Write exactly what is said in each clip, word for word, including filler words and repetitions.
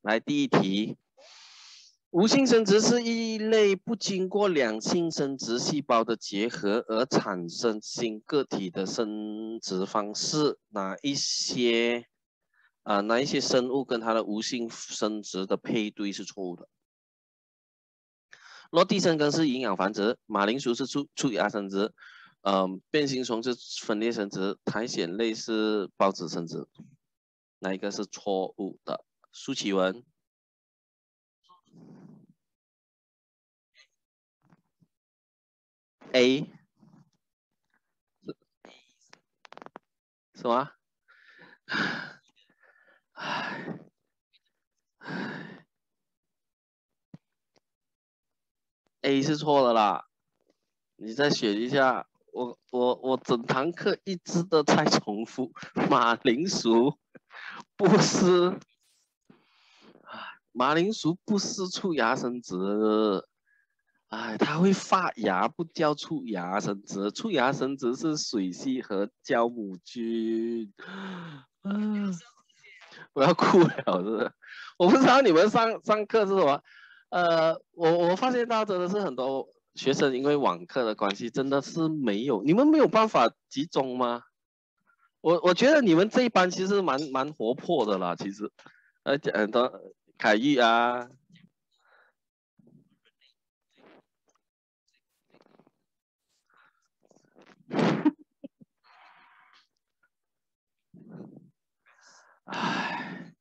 来第一题，无性生殖是一类不经过两性生殖细胞的结合而产生新个体的生殖方式。哪一些啊、呃、哪一些生物跟它的无性生殖的配对是错误的？落地生根是营养繁殖，马铃薯是促促芽生殖，嗯、呃，变形虫是分裂生殖，苔藓类是孢子生殖。哪一个是错误的？苏启文。A 什么？唉唉 A 是错的啦，你再选一下。我我我整堂课一直都在重复，马铃薯不是，马铃薯不是促芽生殖，哎，它会发芽，不叫促芽生殖，促芽生殖是水螅和酵母菌。嗯，我要哭了，是不是？我不知道你们上上课是什么，呃，我我发现到真的是很多学生因为网课的关系，真的是没有，你们没有办法集中吗？我我觉得你们这一班其实蛮蛮活泼的啦，其实，而且很多凯玉啊，唉，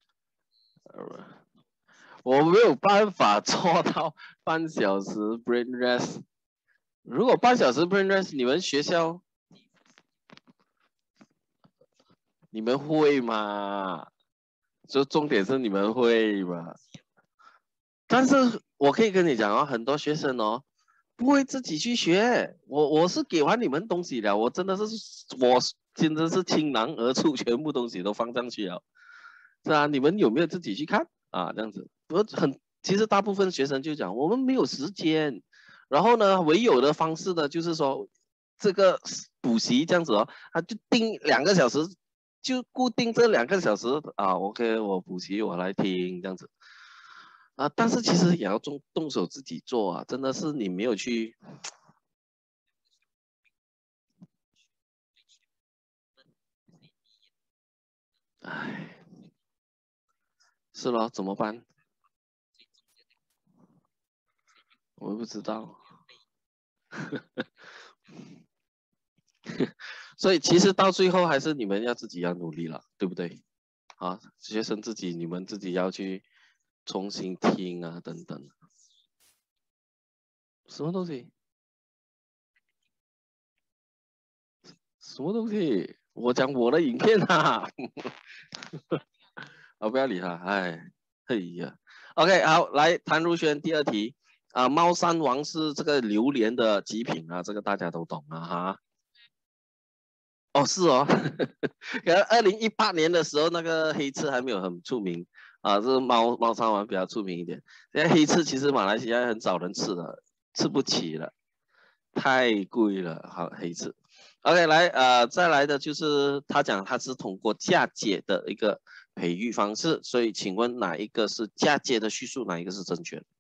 我没有办法做到半小时 brain rest。如果半小时 brain rest，你们学校你们会吗？就重点是你们会吗？但是我可以跟你讲哦，很多学生哦不会自己去学。我我是给完你们东西了，我真的是我真的是倾囊而出，全部东西都放上去了。是啊，你们有没有自己去看啊？这样子，我很其实大部分学生就讲我们没有时间，然后呢，唯有的方式呢就是说这个补习这样子哦，他就定两个小时，就固定这两个小时啊，OK，我补习我来听这样子。啊，但是其实也要动动手自己做啊，真的是你没有去，唉，是咯，怎么办？我不知道。所以其实到最后还是你们要自己要努力了，对不对？啊，学生自己你们自己要去重新听啊，等等。什么东西？什么东西？我讲我的影片啊，啊不要理他，哎，哎呀，OK，好，来谭如轩第二题啊，猫山王是这个榴莲的极品啊，这个大家都懂啊哈。哦，是哦，可能二零一八年的时候，那个黑刺还没有很出名啊，是猫猫山王比较出名一点。现在黑刺其实马来西亚很少人吃的，吃不起了，太贵了。好，黑刺。OK，来，呃，再来的就是他讲他是通过嫁接的一个培育方式，所以请问哪一个是嫁接的叙述，哪一个是正确的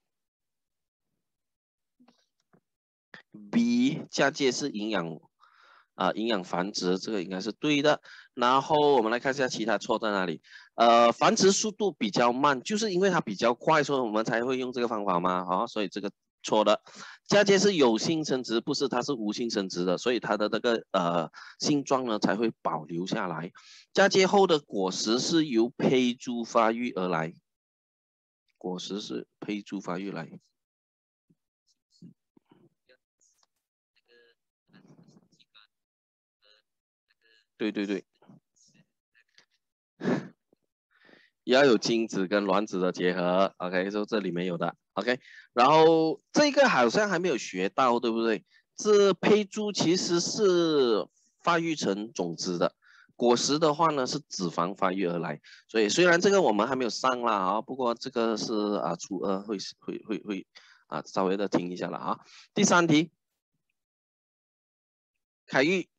？B，嫁接是营养啊，营养繁殖，这个应该是对的。然后我们来看一下其他错在哪里。呃，繁殖速度比较慢，就是因为它比较快，所以我们才会用这个方法嘛。啊，所以这个错的。嫁接是有性生殖，不是它是无性生殖的，所以它的那个呃性状呢才会保留下来。嫁接后的果实是由胚珠发育而来，果实是胚珠发育来。对对对。也要有精子跟卵子的结合，OK，就这里面有的，OK，然后这个好像还没有学到，对不对？这胚珠其实是发育成种子的，果实的话呢是脂肪发育而来，所以虽然这个我们还没有上啦啊，不过这个是啊初二会会会会啊稍微的听一下了啊。第三题，凯玉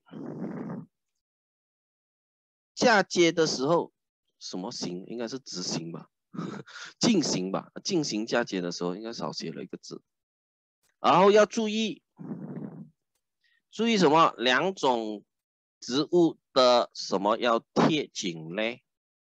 嫁接的时候什么形？应该是直形吧？ 进行吧，进行嫁接的时候应该少写了一个字。然后要注意，注意什么？两种植物的什么要贴紧嘞？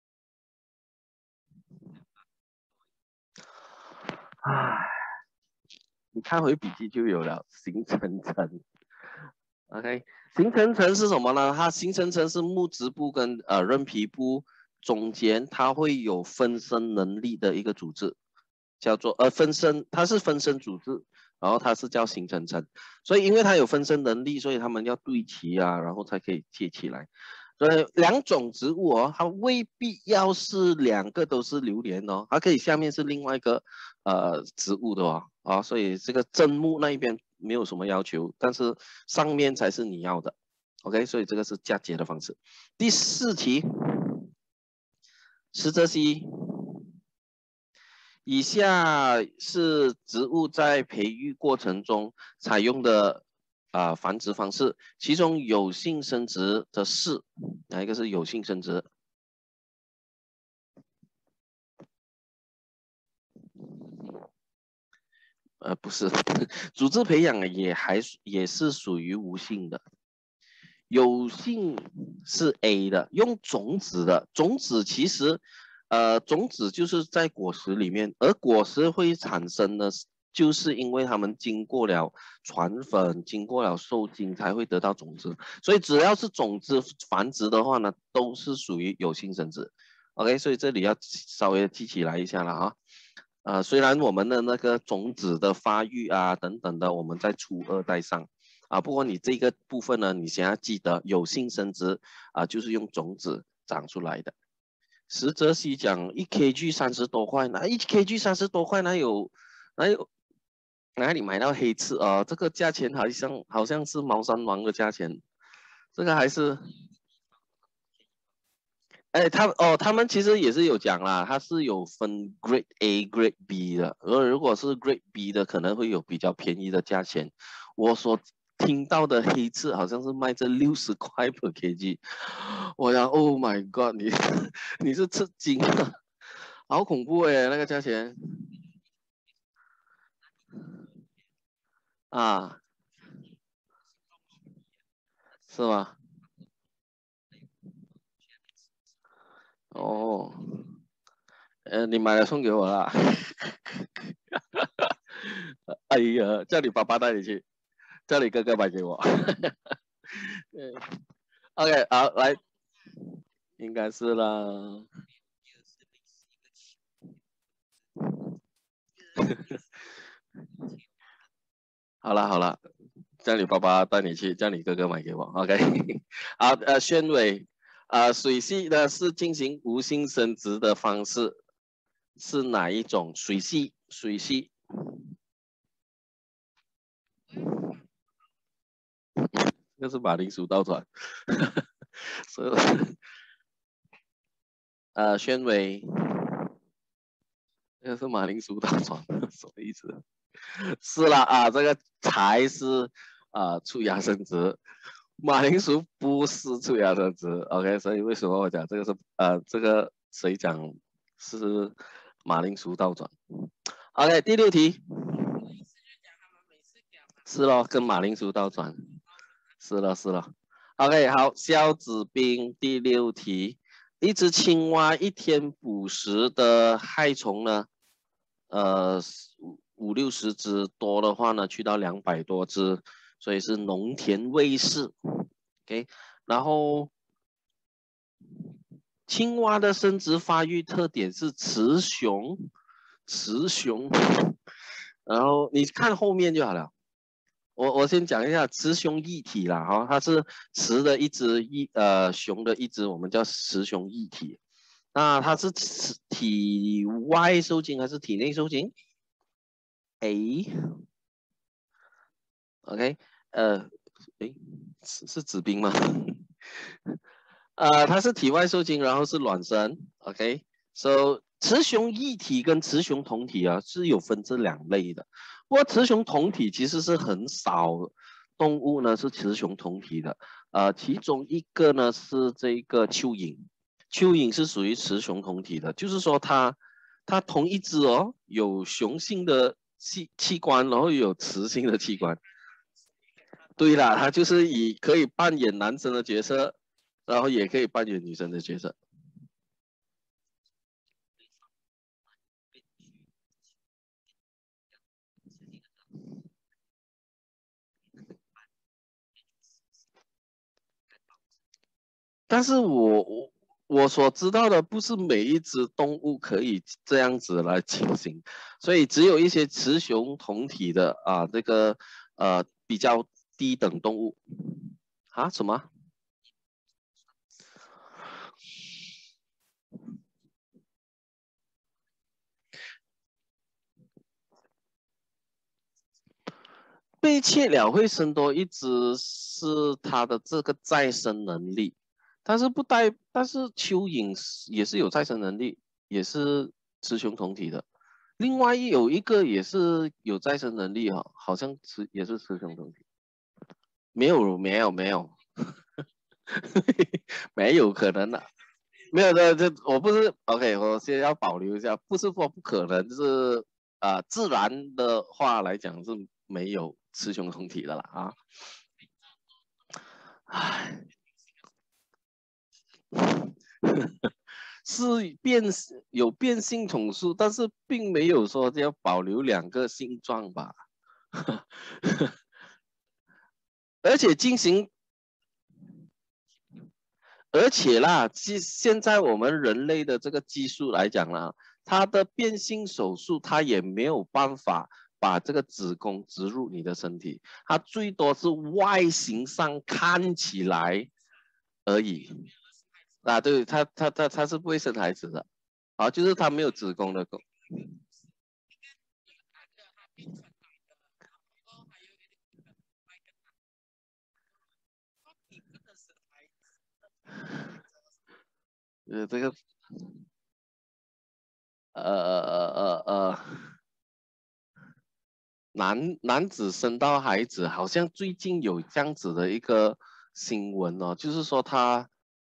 唉，你看回笔记就有了，形成层。OK， 形成层是什么呢？它形成层是木质部跟呃韧皮部中间，它会有分身能力的一个组织，叫做呃分身，它是分身组织，然后它是叫形成层。所以因为它有分身能力，所以它们要对齐啊，然后才可以接起来。所以两种植物哦，它未必要是两个都是榴莲哦，它可以下面是另外一个呃植物的哦，啊，所以这个真木那一边没有什么要求，但是上面才是你要的 ，OK， 所以这个是嫁接的方式。第四题，实则西，以下是植物在培育过程中采用的啊、呃、繁殖方式，其中有性生殖的是哪一个是有性生殖？呃，不是，组织培养也还也是属于无性的，有性是 A 的，用种子的，种子其实，呃，种子就是在果实里面，而果实会产生的，就是因为它们经过了传粉，经过了受精才会得到种子，所以只要是种子繁殖的话呢，都是属于有性生殖。OK，所以这里要稍微记起来一下了啊。呃，虽然我们的那个种子的发育啊等等的，我们在初二代上啊，不过你这个部分呢，你先要记得有性生殖啊，就是用种子长出来的。实则西讲一 kg 三十多块，那一 kg 三十多块哪有哪有哪里买到黑刺啊？这个价钱好像好像是猫山王的价钱，这个还是。哎，他哦，他们其实也是有讲啦，它是有分 Grade A、Grade B 的。而如果是 Grade B 的，可能会有比较便宜的价钱。我所听到的黑刺好像是卖这六十块 per kg。我想，Oh my God，你你是吃惊了，好恐怖哎，那个价钱啊，是吗？哦，呃，你买了送给我啦。哎呀，叫你爸爸带你去，叫你哥哥买给我。OK，好，来，应该是啦。好了好了，叫你爸爸带你去，叫你哥哥买给我。OK，好，呃，宣伟，呃，水系呢是进行无性生殖的方式，是哪一种？水系，水系，那是马铃薯倒转。所以，呃，宣伟，那是马铃薯倒转，什么意思？是啦啊，这个才是啊出芽生殖，马铃薯不是出芽生殖。OK，所以为什么我讲这个是呃这个谁讲是马铃薯倒转？OK，第六题是咯，跟马铃薯倒转，是了是了。OK，好，肖子斌第六题，一只青蛙一天捕食的害虫呢？呃五六十只，多的话呢去到两百多只，所以是农田卫士。OK，然后青蛙的生殖发育特点是雌雄，雌雄，然后你看后面就好了。我我先讲一下雌雄异体啦，哈，它是雌的一只一呃雄的一只，我们叫雌雄异体。那它是体外受精还是体内受精？A OK，呃，诶，是是子冰吗？呃，它是体外受精，然后是卵生。OK，so 雌雄异体跟雌雄同体啊是有分这两类的。不过雌雄同体其实是很少动物呢是雌雄同体的。呃，其中一个呢是这个蚯蚓，蚯蚓是属于雌雄同体的，就是说它它同一只哦，有雄性的器器官，然后有雌性的器官。对啦，它就是以可以扮演男生的角色，然后也可以扮演女生的角色。但是我我我所知道的不是每一只动物可以这样子来进行，所以只有一些雌雄同体的啊，这个呃比较低等动物啊什么被切了会生多一只是它的这个再生能力，但是不带，但是蚯蚓也是有再生能力，也是雌雄同体的。另外有一个也是有再生能力哈、哦，好像是也是雌雄同体。没有没有没有没有可能的，没有的，这我不是 OK，我先要保留一下，不是说不可能，就是啊、呃，自然的话来讲是没有雌雄同体的啦啊。唉，是变有变性宠物，但是并没有说要保留两个性状吧。而且进行，而且啦，现现在我们人类的这个技术来讲啦，它的变性手术，它也没有办法把这个子宫植入你的身体，它最多是外形上看起来而已。啊，对，它它它它是不会生孩子的，啊，就是它没有子宫的功。呃，这个呃呃呃呃，男男子生到孩子，好像最近有这样子的一个新闻哦，就是说他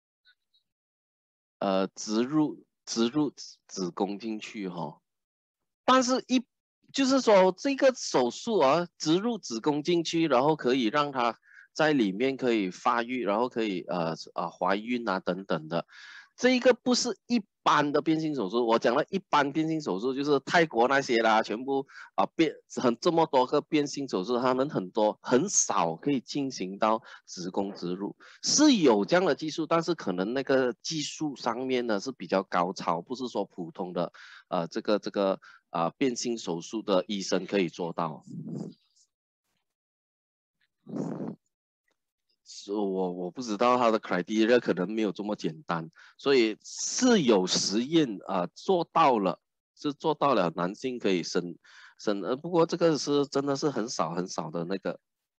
呃植入植入子子宫进去哈、哦，但是一就是说这个手术啊，植入子宫进去，然后可以让它在里面可以发育，然后可以呃呃怀孕啊等等的。这一个不是一般的变性手术，我讲的一般变性手术就是泰国那些啦，全部啊变很这么多个变性手术，他们很多很少可以进行到子宫植入，是有这样的技术，但是可能那个技术上面呢是比较高超，不是说普通的呃这个这个啊、呃、变性手术的医生可以做到。是我我不知道他的 criteria 可能没有这么简单，所以是有实验啊、呃、做到了，是做到了男性可以生生，呃不过这个是真的是很少很少的那个，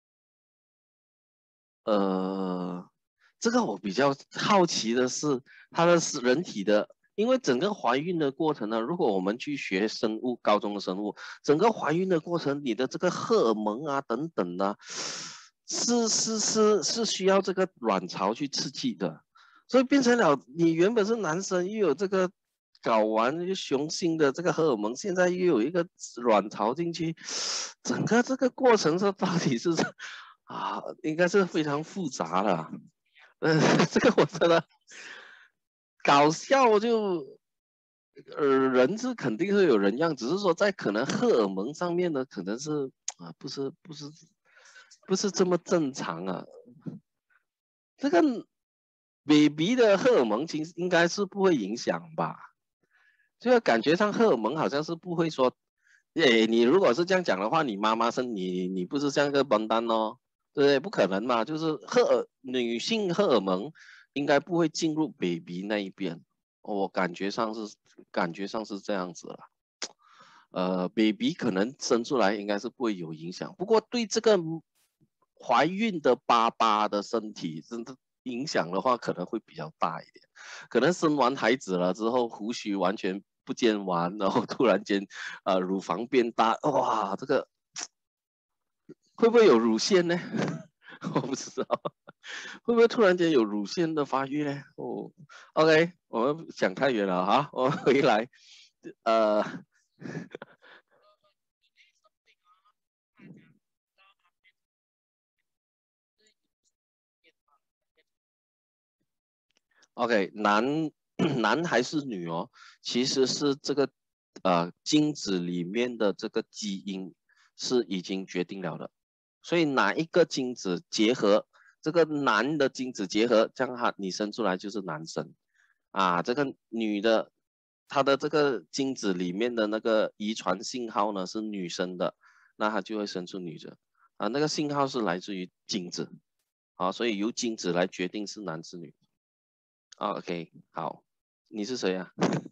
呃，这个我比较好奇的是它的是人体的，因为整个怀孕的过程呢，如果我们去学生物，高中的生物，整个怀孕的过程，你的这个荷尔蒙啊等等啊，是是是是需要这个卵巢去刺激的，所以变成了你原本是男生，又有这个睾丸雄性的这个荷尔蒙，现在又有一个卵巢进去，整个这个过程是到底是啊，应该是非常复杂的。呃，这个我真的搞笑就，呃，人是肯定是有人样，只是说在可能荷尔蒙上面呢，可能是啊，不是不是不是这么正常啊。这个 baby 的荷尔蒙其实应该是不会影响吧？这个感觉上荷尔蒙好像是不会说，诶，你如果是这样讲的话，你妈妈生你，你不是像个笨蛋哦，对不对？不可能嘛，就是荷尔女性荷尔蒙应该不会进入 baby 那一边，我感觉上是感觉上是这样子了。呃，baby 可能生出来应该是不会有影响，不过对这个怀孕的爸爸的身体真的影响的话，可能会比较大一点。可能生完孩子了之后，胡须完全不见完，然后突然间，呃，乳房变大，哇，这个会不会有乳腺呢？我不知道，会不会突然间有乳腺的发育呢？哦，OK，我们想太远了哈，我们回来。 呃。OK，男男还是女哦，其实是这个呃精子里面的这个基因是已经决定了的，所以哪一个精子结合，这个男的精子结合，这样哈你生出来就是男生啊，这个女的她的这个精子里面的那个遗传信号呢是女生的，那她就会生出女的啊，那个信号是来自于精子啊，所以由精子来决定是男是女。哦 OK，好，你是谁啊？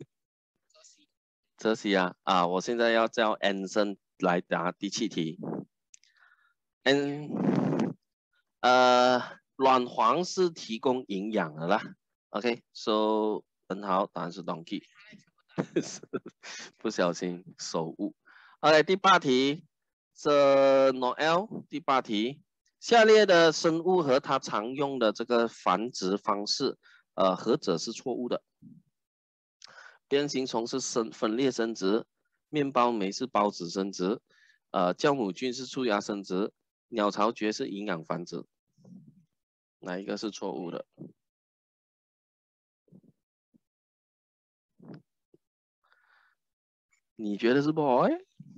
泽西啊，啊，我现在要叫 Anson 来答第七题。N， 呃，卵黄是提供营养的啦。OK，so、很好，答案是 donkey， 不小心手误。OK，第八题是 Noel， 第八题，下列的生物和它常用的这个繁殖方式，呃，何者是错误的？变形虫是生分裂生殖，面包酶是孢子生殖，呃，酵母菌是触芽生殖，鸟巢蕨是营养繁殖，哪一个是错误的？你觉得是 boy？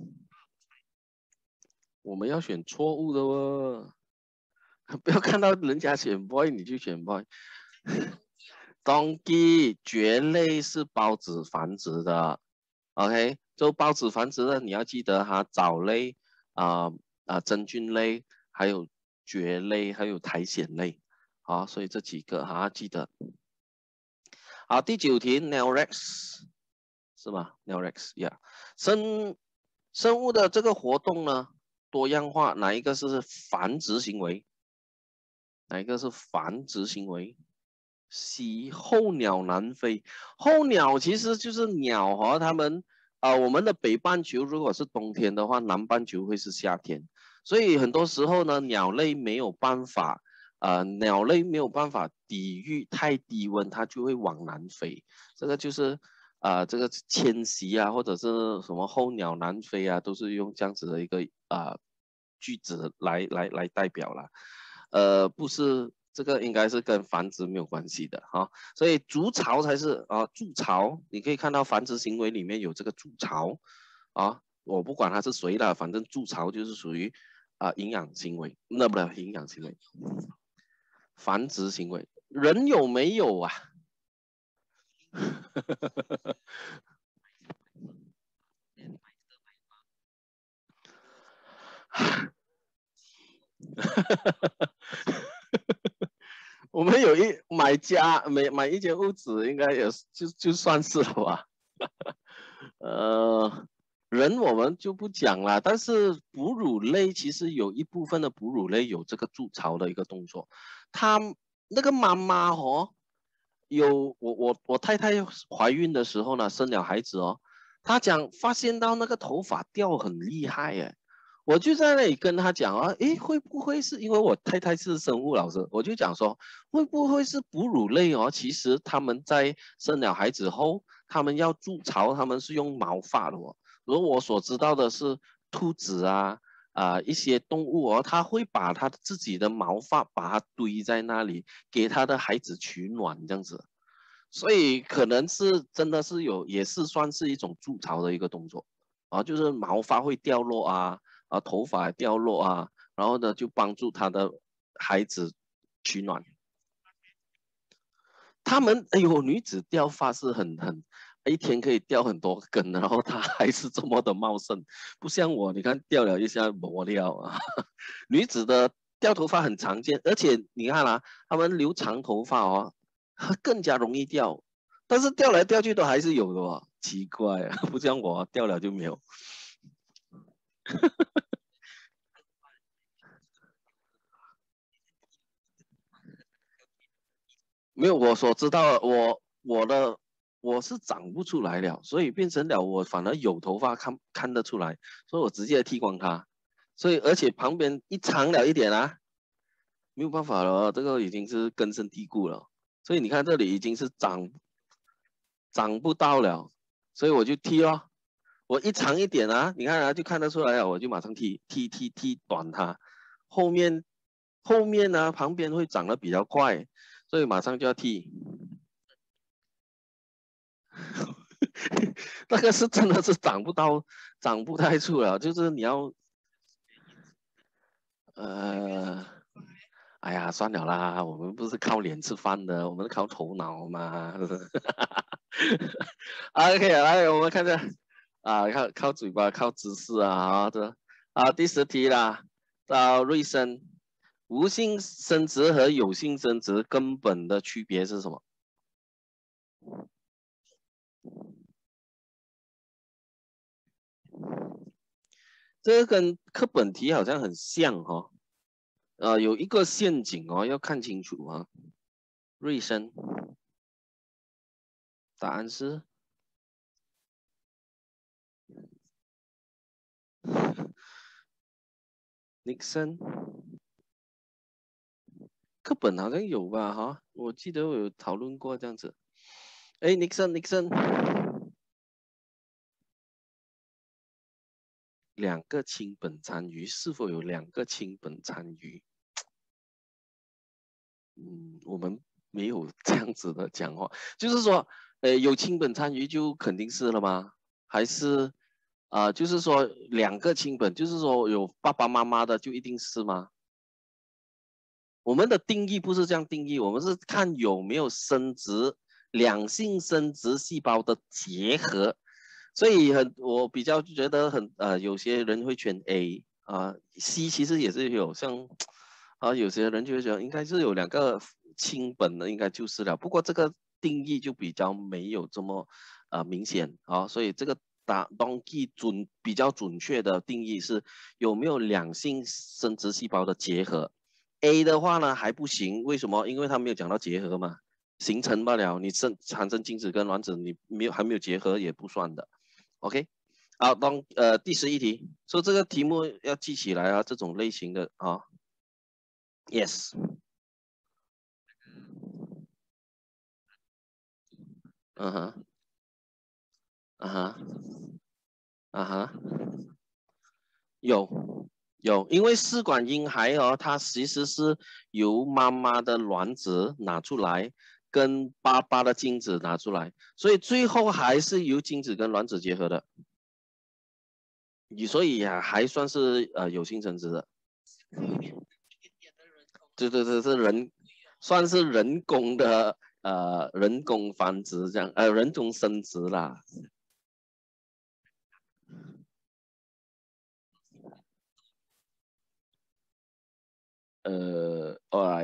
我们要选错误的哦，不要看到人家选 boy 你就选 boy。Donkey 蕨类是孢子繁殖的 ，OK， 就孢子繁殖的，你要记得哈，藻类啊啊、呃呃、真菌类，还有蕨类，还有苔藓类，好，所以这几个哈记得。好，第九题 Nelrex 是吗 ？Nelrex 呀、yeah ，生生物的这个活动呢多样化，哪一个是繁殖行为？哪一个是繁殖行为？喜候鸟南飞，候鸟其实就是鸟哈、哦，它们啊、呃，我们的北半球如果是冬天的话，南半球会是夏天，所以很多时候呢，鸟类没有办法，呃，鸟类没有办法抵御太低温，它就会往南飞，这个就是啊、呃，这个迁徙啊，或者是什么候鸟南飞啊，都是用这样子的一个啊、呃、句子来来来代表了。呃，不是，这个应该是跟繁殖没有关系的哈、哦，所以筑巢才是啊，筑巢，你可以看到繁殖行为里面有这个筑巢啊，我不管它是谁的，反正筑巢就是属于啊营养行为，那不营养行为，繁殖行为，人有没有啊？我们有一买家买买一间屋子，应该也就就算是了吧。呃，人我们就不讲了，但是哺乳类其实有一部分的哺乳类有这个筑巢的一个动作。它那个妈妈哦，有我我我太太怀孕的时候呢，生了孩子哦，她讲发现到那个头发掉很厉害耶。我就在那里跟他讲啊，诶，会不会是因为我太太是生物老师，我就讲说，会不会是哺乳类哦？其实他们在生了孩子后，他们要筑巢，他们是用毛发的哦。如我所知道的是，兔子啊啊、呃、一些动物哦，它会把它自己的毛发把它堆在那里，给它的孩子取暖这样子。所以可能是真的是有，也是算是一种筑巢的一个动作啊，就是毛发会掉落啊。啊，头发掉落啊，然后呢就帮助他的孩子取暖。他们哎呦，女子掉发是很很一天可以掉很多根，然后她还是这么的茂盛，不像我，你看掉了一下磨掉啊。女子的掉头发很常见，而且你看啊，他们留长头发哦，更加容易掉，但是掉来掉去都还是有的哦，奇怪啊，不像我掉了就没有。没有我所知道的，我我的我是长不出来了，所以变成了我反而有头发看看得出来，所以我直接剃光它，所以而且旁边一长了一点啊，没有办法了，这个已经是根深蒂固了，所以你看这里已经是长长不到了， 所以我就剃哦，我一长一点啊，你看啊，就看得出来啊，我就马上剃剃剃剃短它，后面后面呢、啊、旁边会长得比较快，所以马上就要剃。那个是真的是长不到，长不太出了，就是你要，呃，哎呀，算了啦，我们不是靠脸吃饭的，我们是靠头脑嘛。OK，来，我们看一下，啊，靠靠嘴巴，靠知识啊，好的，啊，第十题啦，到瑞生，无性生殖和有性生殖根本的区别是什么？这个跟课本题好像很像哦，呃，有一个陷阱哦，要看清楚啊。瑞生，答案是Nixon，课本好像有吧？哈，我记得我有讨论过这样子。哎，Nixon，Nixon，两个亲本参与是否有两个亲本参与？嗯，我们没有这样子的讲话，就是说，呃，有亲本参与就肯定是了吗？还是啊、呃，就是说两个亲本，就是说有爸爸妈妈的就一定是吗？我们的定义不是这样定义，我们是看有没有生殖两性生殖细胞的结合，所以很我比较觉得很呃，有些人会选 A 啊、呃、，C 其实也是有像啊，有些人就会觉得应该是有两个亲本的，应该就是了。不过这个定义就比较没有这么呃明显啊，所以这个答 donkey 准比较准确的定义是有没有两性生殖细胞的结合。A 的话呢还不行，为什么？因为它没有讲到结合嘛，形成罢了。你生产生精子跟卵子，你没有还没有结合也不算的。OK， 好，当呃第十一题，说这个题目要记起来啊，这种类型的啊 ，Yes，嗯哼，啊哈，啊哈，有有，因为试管婴孩哦，它其实是由妈妈的卵子拿出来，跟爸爸的精子拿出来，所以最后还是由精子跟卵子结合的。你所以呀、还算是呃有性生殖的，对对对，是人，算是人工的呃人工繁殖这样，呃人工生殖啦。呃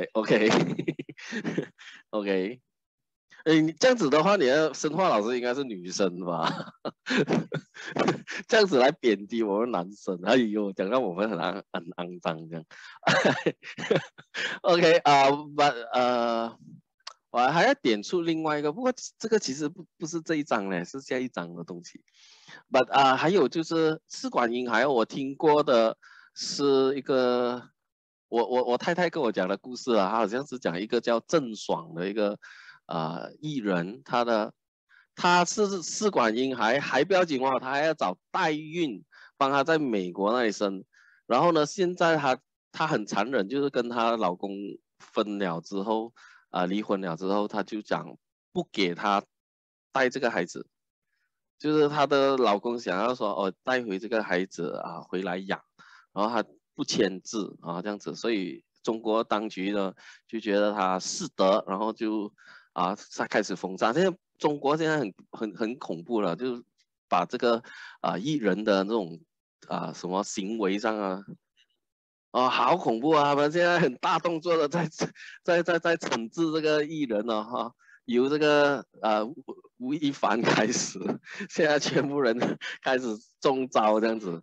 ，alright，OK，OK，哎，你这样子的话，你的生化老师应该是女生吧？这样子来贬低我们男生，哎呦，讲到我们很肮很肮脏这样。OK 啊、呃，呃，我还要点出另外一个，不过这个其实不不是这一章嘞，是下一章的东西。But 啊、呃，还有就是试管婴孩，我听过的是一个，我我我太太跟我讲的故事啊，她好像是讲一个叫郑爽的一个啊、呃艺人，他的他是试管婴孩，还不要紧哦，他还要找代孕帮他在美国那里生，然后呢，现在她她很残忍，就是跟她老公分了之后啊、呃离婚了之后，她就讲不给她带这个孩子。就是她的老公想要说哦带回这个孩子啊回来养，然后他不签字啊这样子，所以中国当局呢就觉得他是德，然后就啊他开始封杀。现在中国现在很很很恐怖了，就是把这个啊艺人的那种啊什么行为上啊哦，好恐怖啊！他们现在很大动作的在在在在惩治这个艺人了哈，由这个呃吴吴亦凡开始，现在全部人开始中招这样子。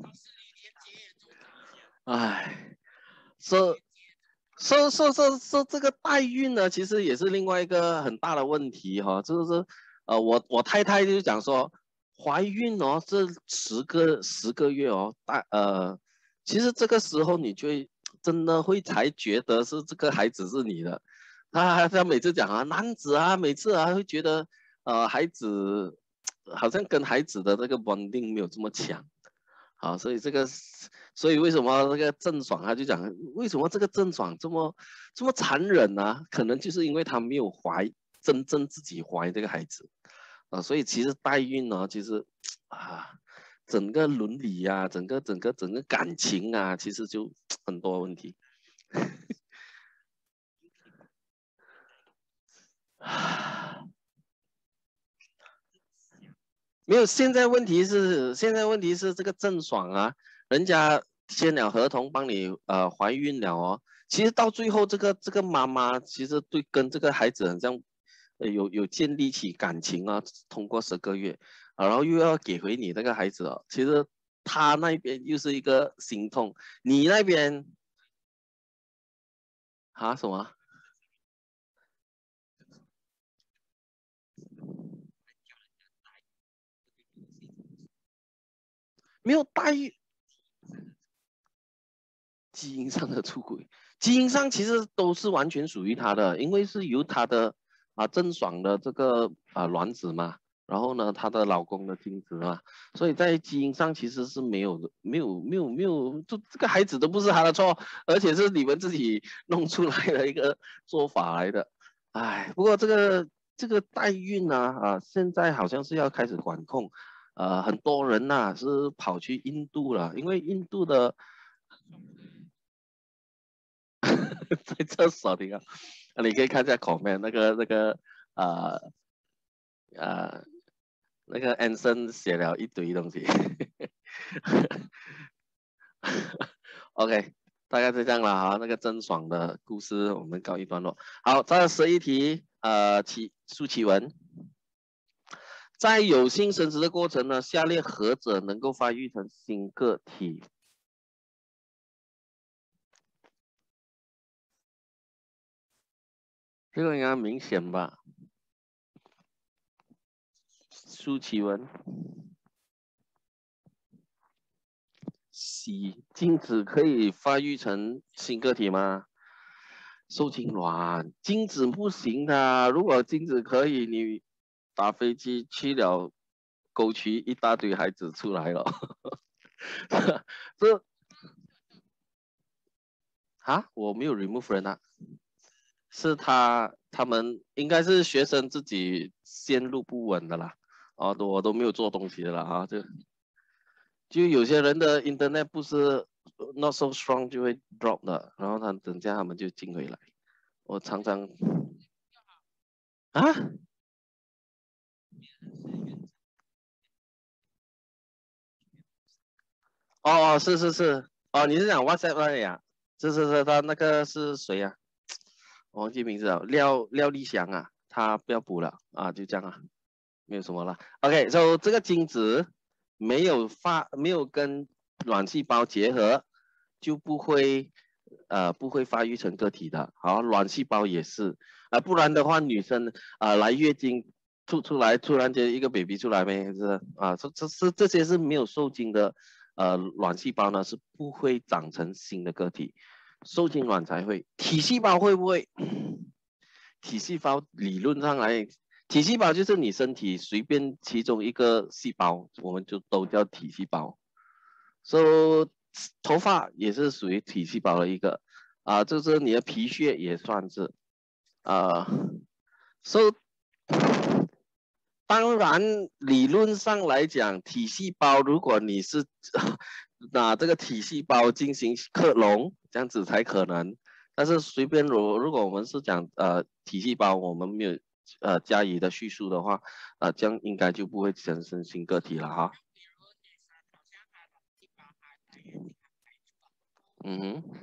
唉，说说说说说这个代孕呢，其实也是另外一个很大的问题哈，就是呃我我太太就讲说，怀孕哦这十个十个月哦，大呃其实这个时候你就会真的会才觉得是这个孩子是你的，他他每次讲啊男子啊，每次啊会觉得呃孩子。 好像跟孩子的这个 bonding 没有这么强。好，所以这个，所以为什么那个郑爽他就讲，为什么这个郑爽这么这么残忍呢、啊？可能就是因为他没有怀真正自己怀这个孩子啊，所以其实代孕呢，其实啊，整个伦理啊，整个整个整个感情啊，其实就很多问题。没有，现在问题是，现在问题是这个郑爽啊，人家签了合同帮你呃怀孕了哦，其实到最后这个这个妈妈其实对跟这个孩子很像，呃有有建立起感情啊，通过十个月，啊然后又要给回你那个孩子哦，其实他那边又是一个心痛，你那边啊什么？没有待遇，基因上的出轨，基因上其实都是完全属于他的，因为是由他的啊郑爽的这个啊卵子嘛，然后呢她的老公的精子嘛，所以在基因上其实是没有的，没有没有没有，就这个孩子都不是他的错，而且是你们自己弄出来的一个做法来的。哎，不过这个这个代孕呢啊，现在好像是要开始管控，呃，很多人呐、是跑去印度了，因为印度的在厕所里啊，你可以看一下 comment 那个那个呃呃那个 Anson 写了一堆东西，OK，大概是这样了哈。那个郑爽的故事我们告一段落。好，这十一题，呃，启苏启文，在有性生殖的过程呢，下列何者能够发育成新个体？这个应该明显吧？苏启文。C，精子可以发育成新个体吗？受精卵，精子不行的。如果精子可以，你打飞机去了沟渠，一大堆孩子出来了。这啊，我没有 remove 人啊，是他他们应该是学生自己线路不稳的啦。哦，我都没有做东西的了啊，就就有些人的 internet 不是 not so strong 就会 drop 的，然后他等下他们就进回来。我常常啊，哦哦，是是是，哦，你是讲 WhatsApp 那里啊？是是是，他那个是谁呀、啊？我忘记名字了，廖廖立祥啊，他不要补了啊，就这样啊，没有什么了。OK，so 这个精子没有发，没有跟卵细胞结合，就不会呃不会发育成个体的。好，卵细胞也是啊、呃不然的话，女生啊、呃来月经吐出来，突然间一个 baby 出来没？是啊，这这是这些是没有受精的呃卵细胞呢，是不会长成新的个体。受精卵才会，体细胞会不会？体细胞理论上来，体细胞就是你身体随便其中一个细胞，我们就都叫体细胞。So 头发也是属于体细胞的一个啊，就是你的皮屑也算是啊。So 当然，理论上来讲，体细胞如果你是拿这个体细胞进行克隆，这样子才可能。但是随便如如果我们是讲呃体细胞，我们没有呃加以的叙述的话，啊、呃、这样应该就不会产生新个体了哈。嗯哼，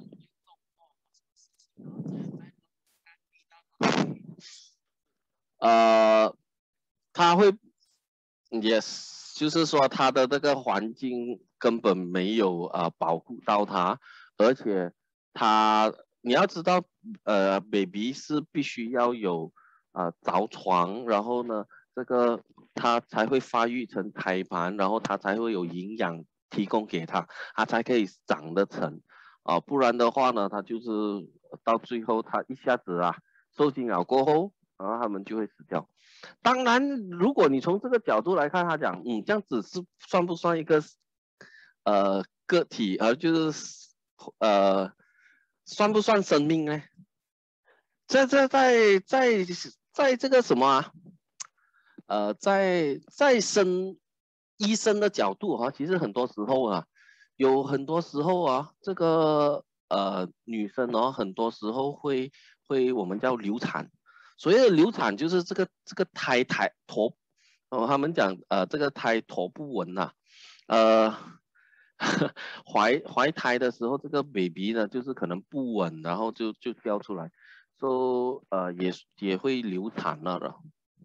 呃，它会，yes，就是说它的这个环境根本没有呃保护到它，而且它你要知道，呃，baby 是必须要有呃着床，然后呢，这个它才会发育成胎盘，然后它才会有营养提供给它，它才可以长得成，啊、呃不然的话呢，它就是到最后它一下子啊受精了过后，然后它们就会死掉。 当然，如果你从这个角度来看，他讲，嗯，这样子是算不算一个呃个体，而、呃、就是呃算不算生命呢？在在在在在这个什么啊？呃，在在生医生的角度哈、啊，其实很多时候啊，有很多时候啊，这个呃女生哦，很多时候会会我们叫流产。所谓的流产就是这个这个胎胎头，哦，他们讲呃这个胎头不稳呐、啊，呃怀怀胎的时候，这个 baby 呢就是可能不稳，然后就就掉出来，所、so, 以呃也也会流产了的。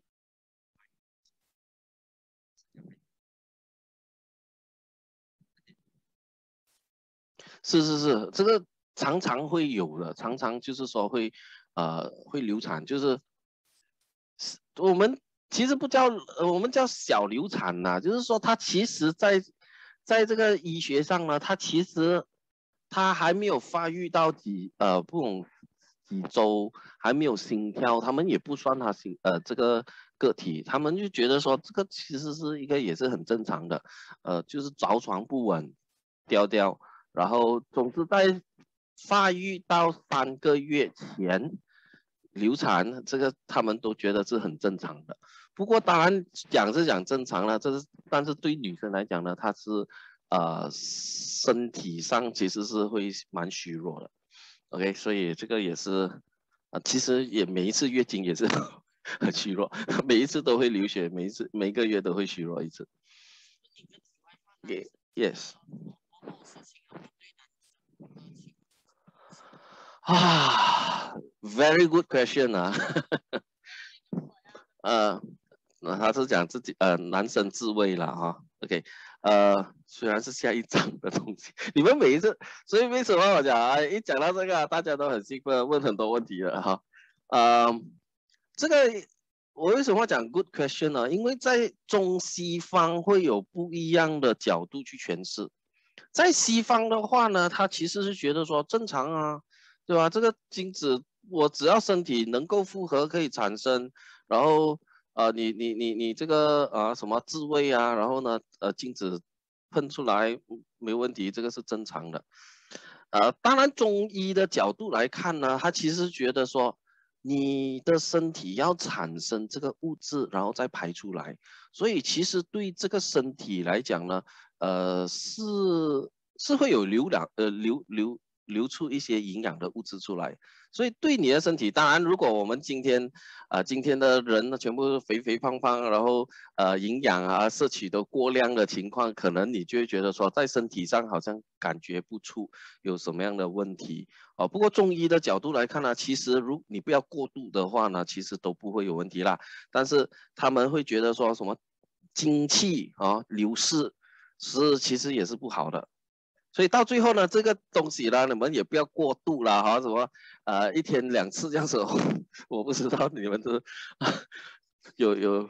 是是是，这个常常会有的，常常就是说会，呃，会流产，就是我们其实不叫，呃，我们叫小流产呐、就是说它其实在在这个医学上呢，它其实它还没有发育到几呃不懂几周，还没有心跳，他们也不算它心呃这个个体，他们就觉得说这个其实是一个也是很正常的，呃，就是着床不稳，掉掉。然后总之在发育到三个月前流产，这个他们都觉得是很正常的。不过当然讲是讲正常了，这是但是对女生来讲呢，她是呃身体上其实是会蛮虚弱的。OK，所以这个也是啊、呃其实也每一次月经也是很虚弱，每一次都会流血，每一次每个月都会虚弱一次。Okay, yes。啊，very good question 啊，呃，那他是讲自己呃男生自慰了哈，OK，呃，虽然是下一章的东西，你们每一次，所以为什么我讲啊，一讲到这个啊大家都很兴奋，问很多问题了哈，呃，这个我为什么讲 good question 呢？因为在中西方会有不一样的角度去诠释。在西方的话呢，他其实是觉得说正常啊，对吧？这个精子我只要身体能够复合，可以产生，然后呃，你你你你这个啊什么自慰啊，然后呢呃精子喷出来没问题，这个是正常的。呃，当然中医的角度来看呢，他其实觉得说你的身体要产生这个物质，然后再排出来，所以其实对这个身体来讲呢。呃，是是会有流量，呃，流流流出一些营养的物质出来，所以对你的身体，当然，如果我们今天啊、呃，今天的人呢，全部是肥肥胖胖，然后呃，营养啊摄取都过量的情况，可能你就会觉得说，在身体上好像感觉不出有什么样的问题哦。不过中医的角度来看呢，其实如你不要过度的话呢，其实都不会有问题啦。但是他们会觉得说什么精气啊流失。是其实也是不好的，所以到最后呢，这个东西呢，你们也不要过度了哈，什么呃一天两次这样子，我不知道你们是有有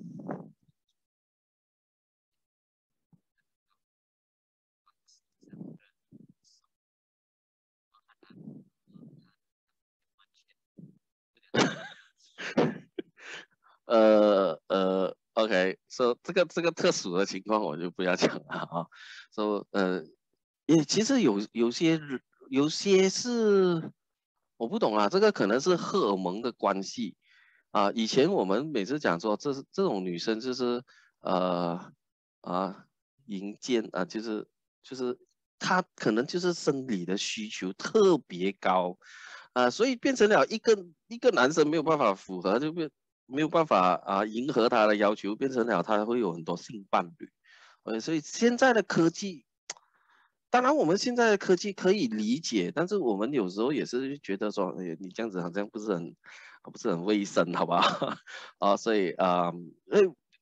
呃呃，OK，说、so, 这个这个特殊的情况我就不要讲了啊，说、so, 呃也其实有有些有些是我不懂啊，这个可能是荷尔蒙的关系啊。以前我们每次讲说，这是这种女生就是呃啊淫贱啊，就是就是她可能就是生理的需求特别高啊，所以变成了一个一个男生没有办法符合，就变没有办法啊迎合他的要求，变成了他会有很多性伴侣。呃，所以现在的科技。当然，我们现在的科技可以理解，但是我们有时候也是觉得说，哎，你这样子好像不是很，不是很卫生，好吧？啊，所以啊，哎、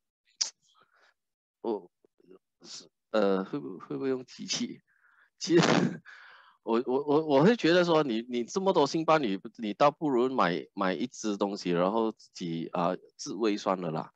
我是呃，会不会不会用机器？其实我我我我会觉得说你，你这么多性伴侣，你倒不如买买一只东西，然后自己啊、呃自慰算了啦。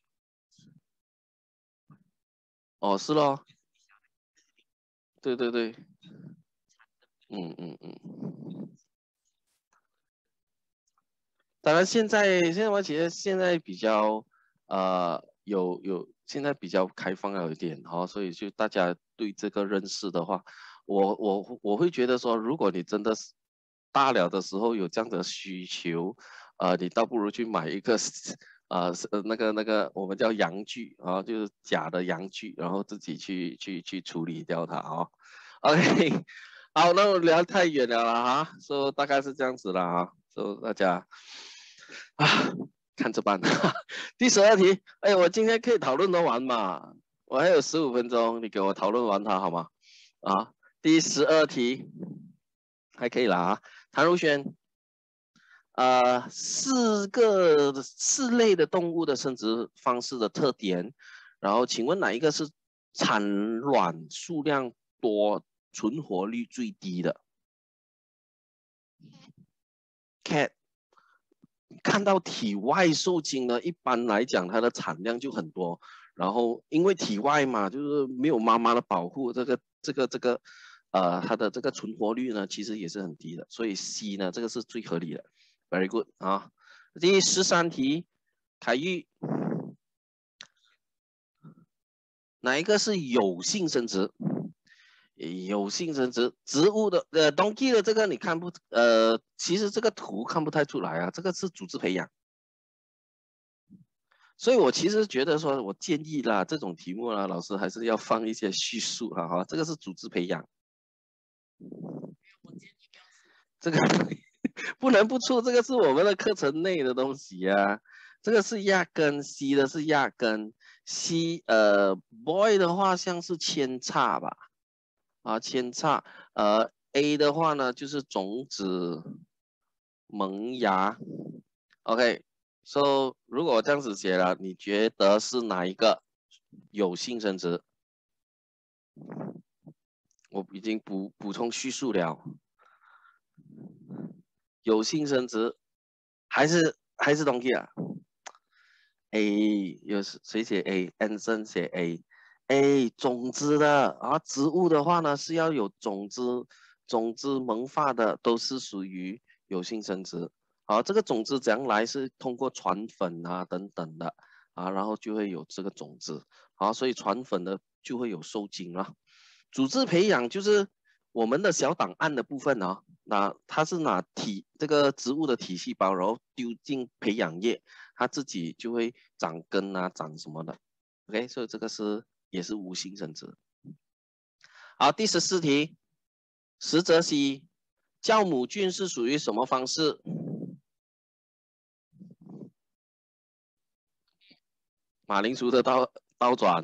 哦，是咯，对对对，嗯嗯嗯。 当然现在现在我觉得现在比较呃有有现在比较开放了一点哈、哦，所以就大家对这个认识的话，我我我会觉得说，如果你真的是大了的时候有这样的需求，呃，你倒不如去买一个呃是呃那个那个我们叫阳具啊，就是假的阳具，然后自己去去去处理掉它哦。OK，好，那我聊太远了啦哈，说、so, 大概是这样子了啊，说、so, 大家啊看着办。第十二题，哎，我今天可以讨论得完嘛？我还有十五分钟，你给我讨论完它好吗？啊，第十二题还可以啦啊，谭如轩。呃，四个四类的动物的生殖方式的特点，然后请问哪一个是产卵数量多、存活率最低的 ？Cat 看到体外受精呢，一般来讲它的产量就很多，然后因为体外嘛，就是没有妈妈的保护，这个这个这个呃它的这个存活率呢其实也是很低的，所以 C 呢这个是最合理的。Very good 啊。第十三题，凯玉，哪一个是有性生殖？有性生殖，植物的呃，donkey 的这个你看不呃，其实这个图看不太出来啊，这个是组织培养。所以我其实觉得说，我建议啦，这种题目啦，老师还是要放一些叙述了哈。这个是组织培养，这个不能不出，这个是我们的课程内的东西啊。这个是压根 C 的是压根 C 呃 boy 的话像是扦插吧，啊扦插，呃 A 的话呢就是种子萌芽。OK，so 如果我这样子写了，你觉得是哪一个有性生殖？我已经补补充叙述了，有性生殖还是还是东西啊？A 有谁写 A？Anson 写 A，A 种子的啊，植物的话呢是要有种子，种子萌发的都是属于有性生殖。好，这个种子怎样来？是通过传粉啊等等的啊，然后就会有这个种子。好，所以传粉的就会有受精了。组织培养就是我们的小档案的部分啊，那它是拿体这个植物的体细胞，然后丢进培养液，它自己就会长根啊，长什么的。OK，所以这个是也是无性生殖。好，第十四题，实则烯酵母菌是属于什么方式？马铃薯的倒倒转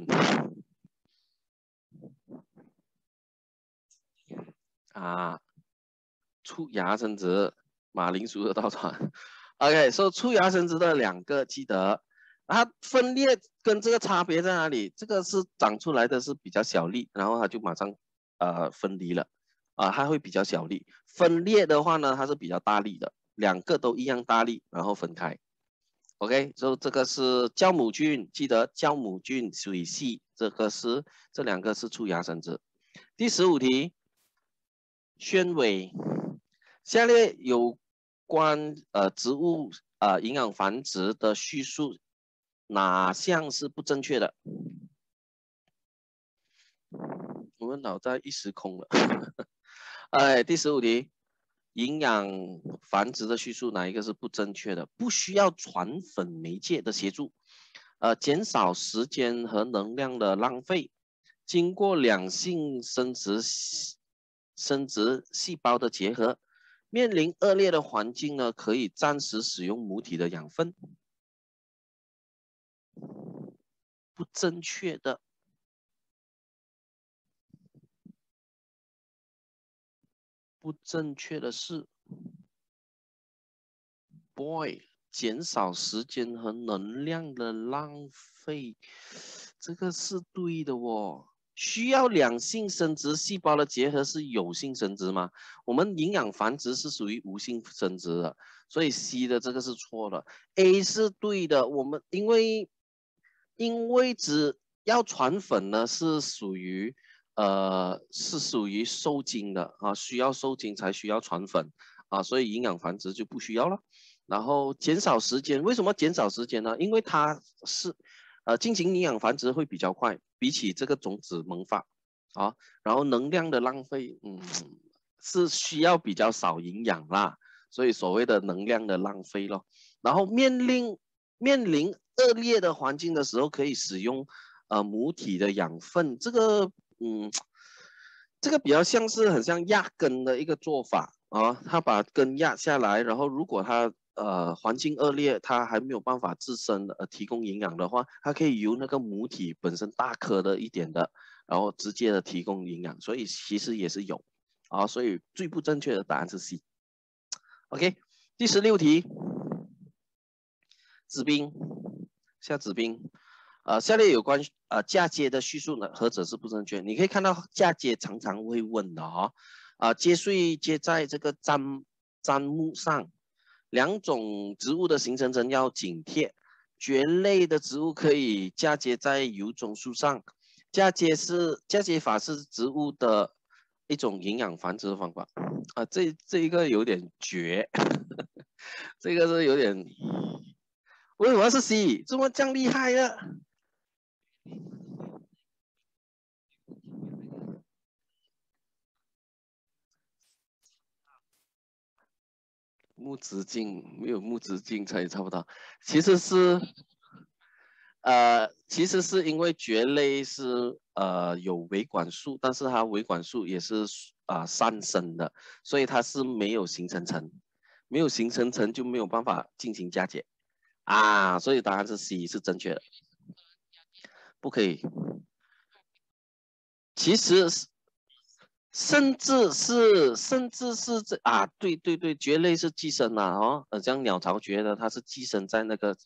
啊，出芽生殖，马铃薯的倒转。OK，所以出芽生殖的两个记得，它分裂跟这个差别在哪里？这个是长出来的是比较小粒，然后它就马上呃分离了，啊、呃，它会比较小粒。分裂的话呢，它是比较大粒的，两个都一样大粒，然后分开。OK，所以这个是酵母菌，记得酵母菌水系，这个是这两个是出芽生殖。第十五题，宣伟，下列有关呃植物呃营养繁殖的叙述，哪项是不正确的？我们脑袋一时空了。哎，第十五题，营养繁殖的叙述哪一个是不正确的？不需要传粉媒介的协助，呃，减少时间和能量的浪费，经过两性生殖生殖细胞的结合，面临恶劣的环境呢，可以暂时使用母体的养分。不正确的，不正确的是 ，boy，减少时间和能量的浪费，这个是对的哦。需要两性生殖细胞的结合是有性生殖吗？我们营养繁殖是属于无性生殖的，所以 C 的这个是错的 ，A 是对的。我们因为因为只要传粉呢是属于呃是属于受精的啊，需要受精才需要传粉啊，所以营养繁殖就不需要了。 然后减少时间，为什么减少时间呢？因为它是呃进行营养繁殖会比较快，比起这个种子萌发啊，然后能量的浪费，嗯，是需要比较少营养啦，所以所谓的能量的浪费咯。然后面临面临恶劣的环境的时候，可以使用呃母体的养分，这个嗯，这个比较像是很像压根的一个做法啊，它把根压下来，然后如果它呃环境恶劣，它还没有办法自身呃提供营养的话，它可以由那个母体本身大颗的一点的，然后直接的提供营养，所以其实也是有啊，所以最不正确的答案是 C。OK， 第十六题，子宾，下子宾。呃，下列有关呃嫁接的叙述呢，何者是不正确？你可以看到嫁接常常会问的哈、哦，啊、呃，接穗接在这个砧砧木上，两种植物的形成层要紧贴，蕨类的植物可以嫁接在有种树上，嫁接是嫁接法是植物的一种营养繁殖的方法啊、呃，这这一个有点绝，这个是有点，为什么是 C？怎么这样厉害呀？木质镜没有木质镜才差不多，其实是呃，其实是因为蕨类是呃有维管束，但是它维管束也是啊、呃、上升的，所以它是没有形成层，没有形成层就没有办法进行嫁接啊，所以答案是 C 是正确的，不可以。其实是甚至是甚至是这啊，对对对，蕨类是寄生啊，哦，呃，像鸟巢蕨的它是寄生在那个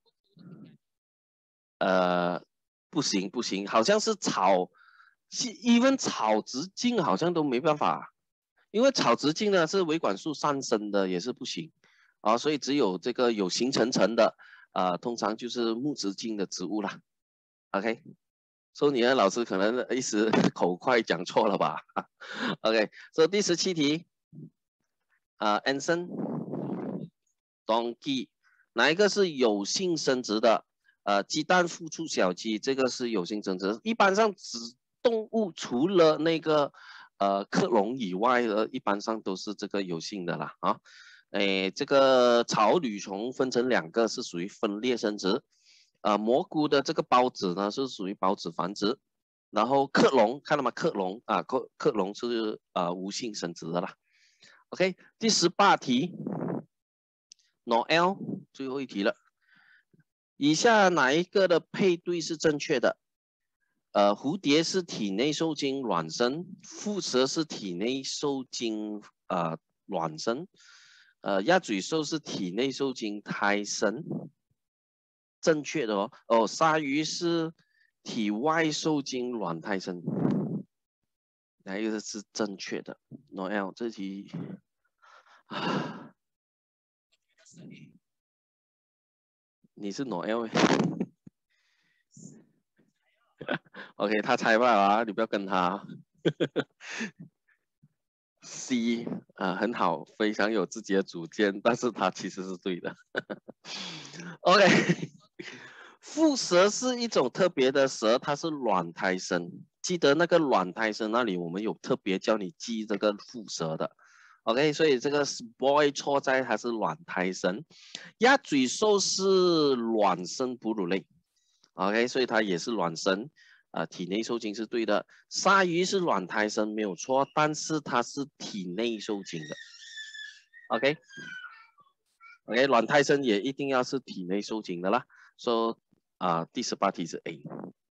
呃，不行不行，好像是草，是 even 草直径好像都没办法，因为草直径呢是维管束上升的，也是不行啊，所以只有这个有形成层的，呃，通常就是木直径的植物啦。OK，所以你的老师可能一时口快讲错了吧？OK，所以第十七题，啊、呃、，Anson Donkey，哪一个是有性生殖的？呃，鸡蛋孵出小鸡，这个是有性生殖。一般上，只动物除了那个呃克隆以外的，一般上都是这个有性的啦啊。诶，这个草履虫分成两个，是属于分裂生殖。呃，蘑菇的这个孢子呢是属于孢子繁殖。然后克隆看到吗？克隆啊，克克隆是呃无性生殖的啦。OK，第十八题。Noel， 最后一题了。以下哪一个的配对是正确的？呃，蝴蝶是体内受精卵生，蝮蛇是体内受精呃卵生，呃，鸭嘴兽是体内受精胎生，正确的哦。哦，鲨鱼是体外受精卵胎生，哪一个是正确的 ？Noel 这题啊，你是 Noel。OK，他猜吧啊，你不要跟他。C 啊、呃，很好，非常有自己的主见，但是他其实是对的。OK，蝮蛇是一种特别的蛇，它是卵胎生。记得那个卵胎生那里，我们有特别教你记这个蝮蛇的。OK，所以这个 boy 错在它是卵胎生。鸭嘴兽是卵生哺乳类。OK，所以它也是卵生。啊、呃，体内受精是对的。鲨鱼是卵胎生没有错，但是它是体内受精的。OK，OK，、okay? okay, 卵胎生也一定要是体内受精的啦。说、so, 啊、呃，第十八题是 A。